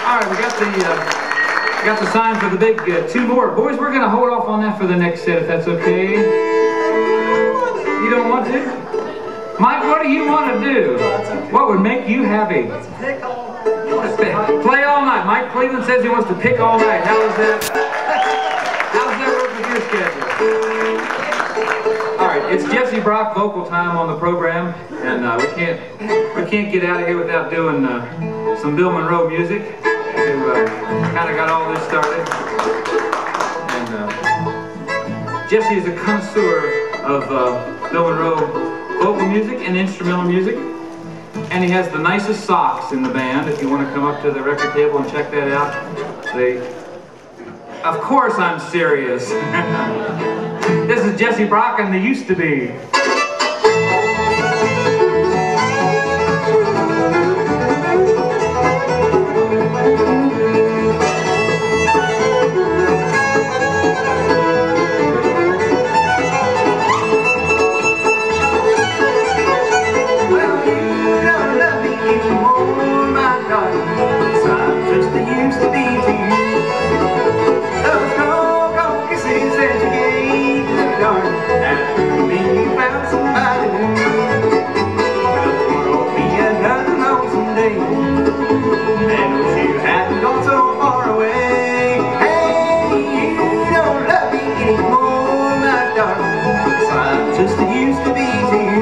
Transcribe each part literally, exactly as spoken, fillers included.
All right, we got the uh, got the sign for the big uh, two more. Boys, we're going to hold off on that for the next set, if that's okay. You don't want to? Mike, what do you want to do? What would make you happy? Play all night. Mike Cleveland says he wants to pick all night. How is that? How's that work with your schedule? All right, it's Jesse Brock vocal time on the program, and uh, we can't we can't get out of here without doing uh, some Bill Monroe music. Who uh, kind of got all this started. And uh, Jesse is a connoisseur of uh, Bill Monroe vocal music and instrumental music. And he has the nicest socks in the band, if you want to come up to the record table and check that out. They, of course I'm serious. This is Jesse Brock and the Used to Be. Just used to be to you.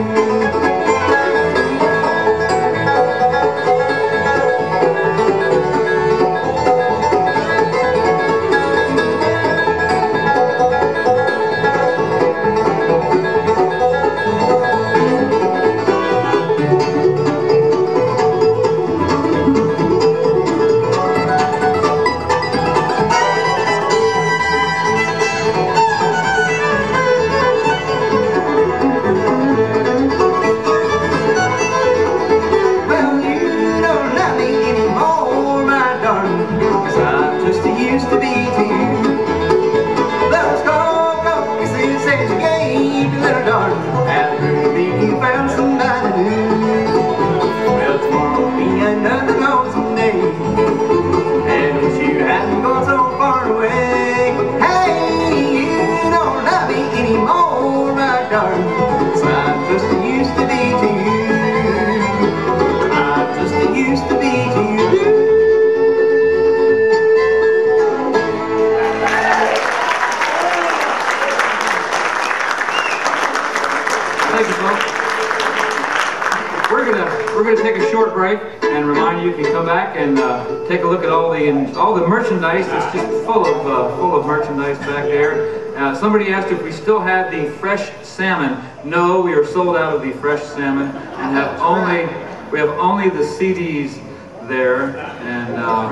We're gonna we're gonna take a short break and remind you you can come back and uh, take a look at all the in, all the merchandise. It's just full of uh, full of merchandise back there. Uh, somebody asked if we still had the fresh salmon. No, we are sold out of the fresh salmon and have only we have only the C Ds there, and uh,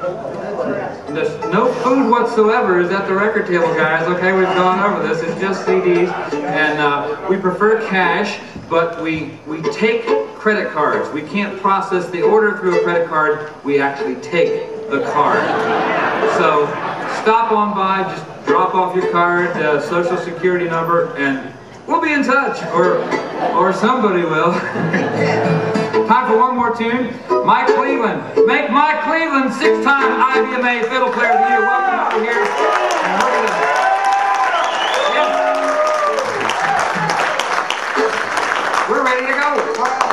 there's no food whatsoever is at the record table, guys. Okay, we've gone over this. It's just C Ds, and uh, we prefer cash, but we we take credit cards. We can't process the order through a credit card. We actually take the card. So stop on by, just drop off your card, uh, social security number, and we'll be in touch, or or somebody will. Time for one more tune. Mike Cleveland. Make Mike Cleveland six-time I B M A Fiddle Player of the Year. Welcome over here. And we're gonna, yeah. We're ready to go.